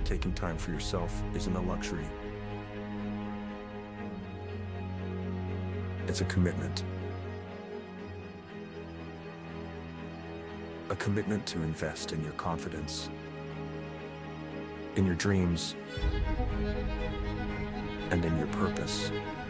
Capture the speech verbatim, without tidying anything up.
taking time for yourself isn't a luxury. It's a commitment. A commitment to invest in your confidence, in your dreams, and in your purpose.